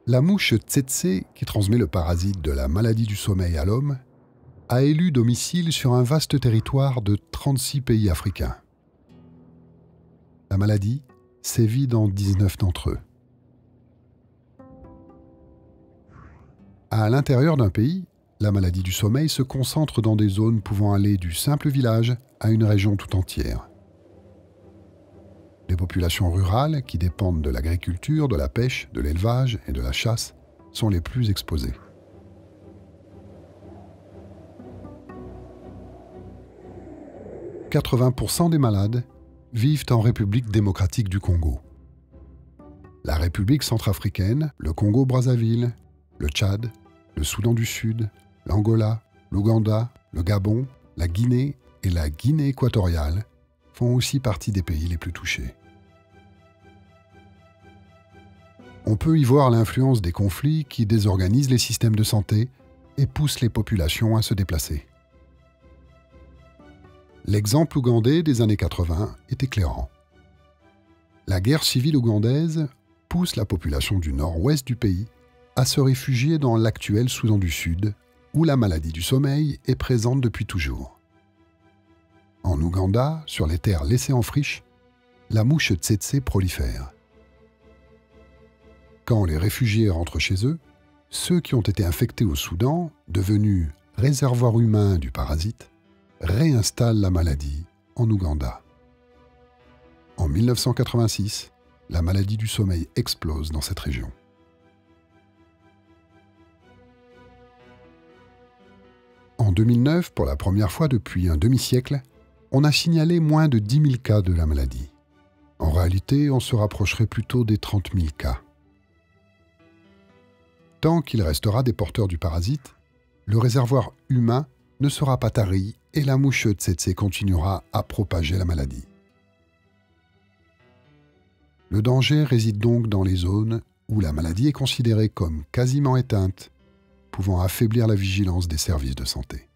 La mouche tsetse, qui transmet le parasite de la maladie du sommeil à l'homme, a élu domicile sur un vaste territoire de 36 pays africains. La maladie sévit dans 19 d'entre eux. À l'intérieur d'un pays, la maladie du sommeil se concentre dans des zones pouvant aller du simple village à une région tout entière. Les populations rurales, qui dépendent de l'agriculture, de la pêche, de l'élevage et de la chasse, sont les plus exposées. « 80% des malades vivent en République démocratique du Congo. La République centrafricaine, le Congo-Brazzaville, le Tchad, le Soudan du Sud, l'Angola, l'Ouganda, le Gabon, la Guinée et la Guinée équatoriale font aussi partie des pays les plus touchés. On peut y voir l'influence des conflits qui désorganisent les systèmes de santé et poussent les populations à se déplacer. L'exemple ougandais des années 80 est éclairant. La guerre civile ougandaise pousse la population du nord-ouest du pays à se réfugier dans l'actuel Soudan du Sud, où la maladie du sommeil est présente depuis toujours. En Ouganda, sur les terres laissées en friche, la mouche tsetse prolifère. Quand les réfugiés rentrent chez eux, ceux qui ont été infectés au Soudan, devenus réservoir humain du parasite, réinstallent la maladie en Ouganda. En 1986, la maladie du sommeil explose dans cette région. En 2009, pour la première fois depuis un demi-siècle, on a signalé moins de 10 000 cas de la maladie. En réalité, on se rapprocherait plutôt des 30 000 cas. Tant qu'il restera des porteurs du parasite, le réservoir humain ne sera pas tari et la mouche tsetse continuera à propager la maladie. Le danger réside donc dans les zones où la maladie est considérée comme quasiment éteinte, pouvant affaiblir la vigilance des services de santé.